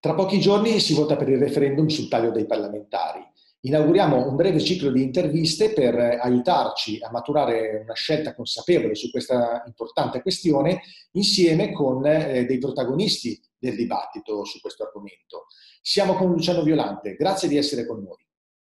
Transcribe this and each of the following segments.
Tra pochi giorni si vota per il referendum sul taglio dei parlamentari. Inauguriamo un breve ciclo di interviste per aiutarci a maturare una scelta consapevole su questa importante questione, insieme con dei protagonisti del dibattito su questo argomento. Siamo con Luciano Violante, grazie di essere con noi.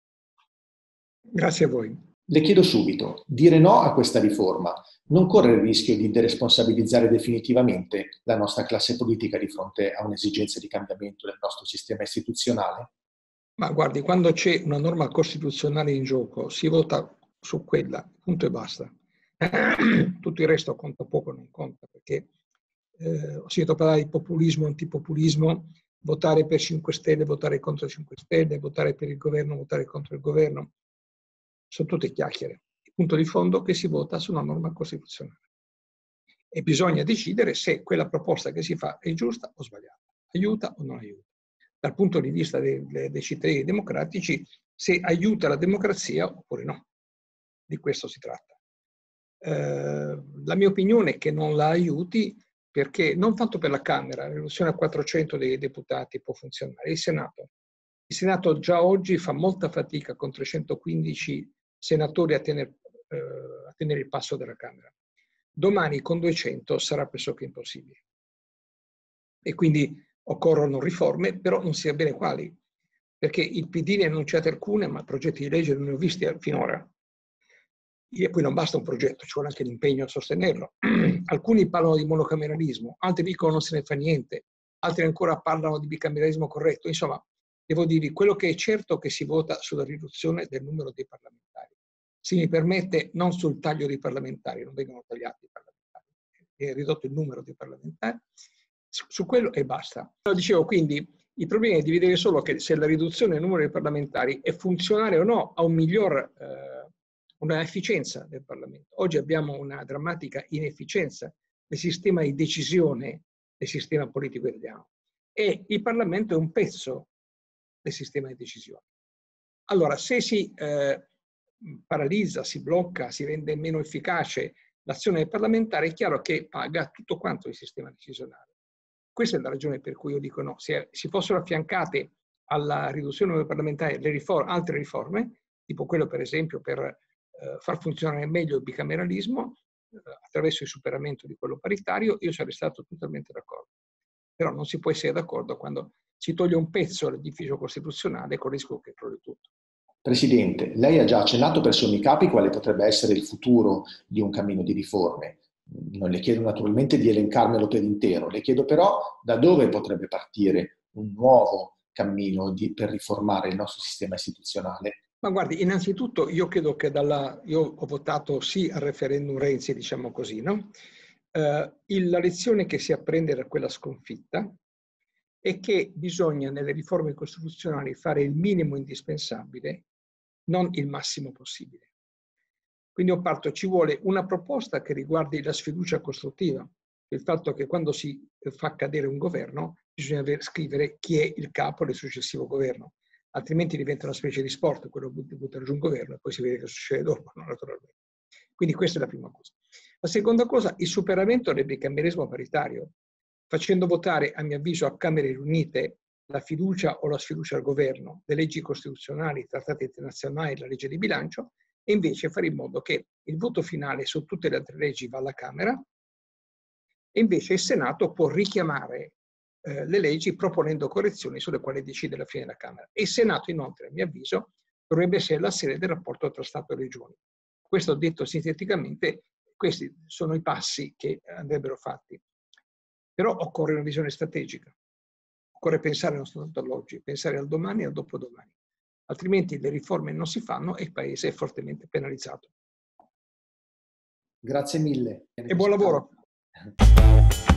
Grazie a voi. Le chiedo subito, dire no a questa riforma non corre il rischio di deresponsabilizzare definitivamente la nostra classe politica di fronte a un'esigenza di cambiamento del nostro sistema istituzionale? Ma guardi, quando c'è una norma costituzionale in gioco, si vota su quella, punto e basta. Tutto il resto conta poco, non conta, perché ho sentito parlare di populismo, antipopulismo, votare per 5 Stelle, votare contro 5 Stelle, votare per il governo, votare contro il governo. Sono tutte chiacchiere. Il punto di fondo è che si vota su una norma costituzionale. E bisogna decidere se quella proposta che si fa è giusta o sbagliata, aiuta o non aiuta. Dal punto di vista dei cittadini democratici, se aiuta la democrazia oppure no. Di questo si tratta. La mia opinione è che non la aiuti perché, non tanto per la Camera, la riduzione a 400 dei deputati può funzionare, il Senato già oggi fa molta fatica con 315 senatori a tenere il passo della Camera. Domani con 200 sarà pressoché impossibile. E quindi occorrono riforme, però non si sa bene quali, perché il PD ne ha annunciate alcune, ma progetti di legge non ne ho visti finora. E poi non basta un progetto, ci vuole anche l'impegno a sostenerlo. Alcuni parlano di monocameralismo, altri dicono non se ne fa niente, altri ancora parlano di bicameralismo corretto. Insomma, devo dirvi, quello che è certo è che si vota sulla riduzione del numero dei parlamentari. Se mi permette, non sul taglio dei parlamentari, non vengono tagliati i parlamentari, è ridotto il numero dei parlamentari, su quello e basta. Dicevo, quindi, il problema è di vedere solo che se la riduzione del numero dei parlamentari è funzionale o no a una efficienza del Parlamento. Oggi abbiamo una drammatica inefficienza del sistema di decisione del sistema politico italiano e il Parlamento è un pezzo del sistema di decisione. Allora, se si paralizza, si blocca, si rende meno efficace l'azione del parlamentare, è chiaro che paga tutto quanto il sistema decisionale. Questa è la ragione per cui io dico no. Se si fossero affiancate alla riduzione del parlamentare altre riforme, tipo quello per esempio per far funzionare meglio il bicameralismo attraverso il superamento di quello paritario, io sarei stato totalmente d'accordo. Però non si può essere d'accordo quando si toglie un pezzo dell'edificio costituzionale con il rischio che crolli tutto. Presidente, lei ha già accennato per sommi capi quale potrebbe essere il futuro di un cammino di riforme. Non le chiedo naturalmente di elencarmelo per intero, le chiedo però da dove potrebbe partire un nuovo cammino per riformare il nostro sistema istituzionale. Ma guardi, innanzitutto io credo che io ho votato sì al referendum Renzi, diciamo così, no? La lezione che si apprende da quella sconfitta è che bisogna nelle riforme costituzionali fare il minimo indispensabile, non il massimo possibile. Quindi ci vuole una proposta che riguardi la sfiducia costruttiva, il fatto che quando si fa cadere un governo bisogna scrivere chi è il capo del successivo governo. Altrimenti diventa una specie di sport, quello di buttare giù un governo e poi si vede che succede dopo, no? Naturalmente. Quindi questa è la prima cosa. La seconda cosa, il superamento del bicameralismo paritario, facendo votare, a mio avviso, a Camere riunite la fiducia o la sfiducia al governo, le leggi costituzionali, i trattati internazionali, la legge di bilancio, e invece fare in modo che il voto finale su tutte le altre leggi va alla Camera e invece il Senato può richiamare le leggi proponendo correzioni sulle quali decide alla fine la Camera. E il Senato, inoltre, a mio avviso, dovrebbe essere la sede del rapporto tra Stato e Regioni. Questo detto sinteticamente, questi sono i passi che andrebbero fatti. Però occorre una visione strategica. Occorre pensare non soltanto all'oggi, pensare al domani e al dopodomani. Altrimenti le riforme non si fanno e il Paese è fortemente penalizzato. Grazie mille. E buon lavoro.